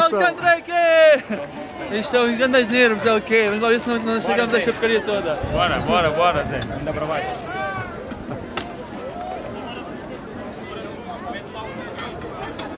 Vamos, Candrake! Estão grandes nervos, é o quê? Vamos lá ver se não chegamos a esta porcaria toda. Bora, Zé. Anda para baixo.